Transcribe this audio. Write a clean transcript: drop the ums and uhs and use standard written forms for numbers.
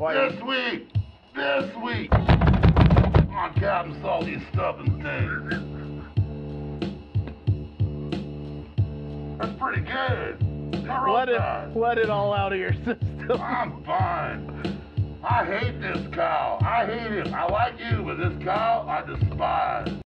This week on Captain Salty Stubbins Days. That's pretty good. Let it all out of your system. I'm fine. I hate this cow. I hate him. I like you, but this cow I despise.